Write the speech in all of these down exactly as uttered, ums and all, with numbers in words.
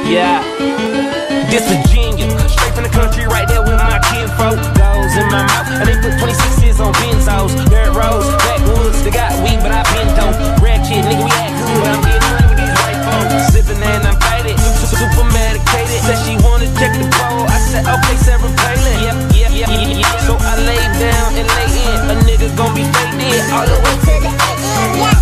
Yeah, this Virginia, straight from the country, right there with my kinfolk. Goes in my mouth, and they put twenty-sixes on benzos. Dirt roads, backwoods, they got weed, but I been dope. Rap shit, nigga, we act good, but I'm getting money with these white folks. Sippin' and I'm faded, super medicated. Said she wanna check the bowl, I said okay, Sarah Palin. Yep, yep, yep, yep, yep. So I lay down and lay in, a nigga gon' be faded all the way to the end. Yeah.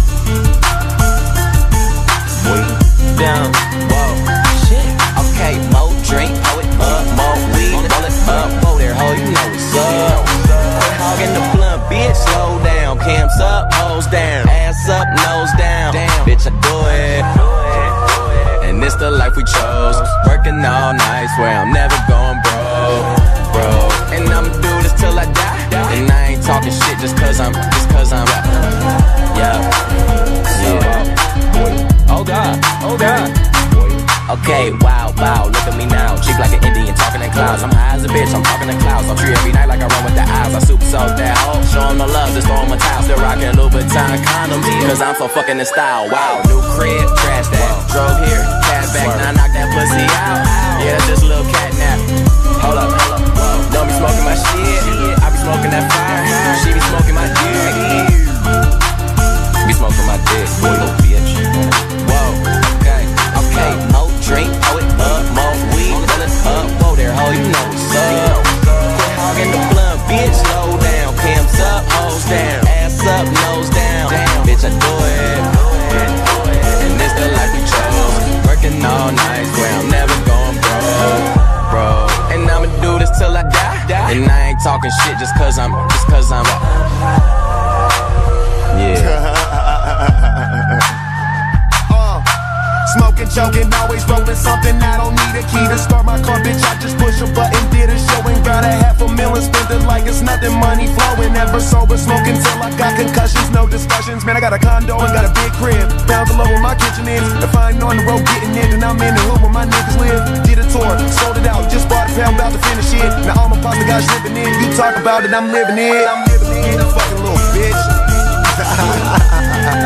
Way down, whoa, shit. Okay, more drink, pour it up, more weed, roll it up, whoa there, ho, you know what's up. Quit hogging the blunt, bitch, slow down. Cams up, hoes down, ass up, nose down. Damn, bitch, I do it. And it's the life we chose. Working all night, swear I'm never going broke, bro. And I'ma do this till I die. And I ain't talking shit just cause I'm, just cause I'm, yeah, yeah. Oh God, oh God. Okay, wow, wow, look at me now. Cheek like an Indian, talking in clouds. I'm high as a bitch, I'm talking in clouds. I'm tree every night like I run with the eyes. I super soak that hoe, show them no love, just throw them a towel. Still rocking Louboutin condoms, cause I'm so fucking in style. Wow, new crib, trash that. Drove here, cash back, now I knock that pussy out. Yeah, that's just a little cat nap. Hold up, hold up, whoa. Don't be smoking my shit, I be smoking that fire. She be smoking my dick, be smoking my dick, boy, little bitch. Whoa, okay, okay, more drink, pour it up, more weed, roll it up, whoa there, ho, you know what's up. Quit hogging the blunt, bitch, slow down. Cams up, hoes down, ass up, nose down. Damn, bitch, I do it. And this the life we chose. Working all night, swear I'm never going broke, bro. And I'ma do this till I die. And I ain't talking shit just cause I'm, just cause I'm, yeah. Smoking, joking, always rolling something. I don't need a key to start my car, bitch. I just push a button, did a show and got a half a million. Spent it like it's nothing, money flowing. Never sober, smoking till I got concussions. No discussions, man. I got a condo and got a big crib. Down below where my kitchen is. If I ain't on the road getting in, then I'm in the hood where my niggas live. Did a tour, sold it out, just bought a pound, about to finish it. Now all my pasta guys living in. You talk about it, I'm living it. I'm living it, a fucking little bitch.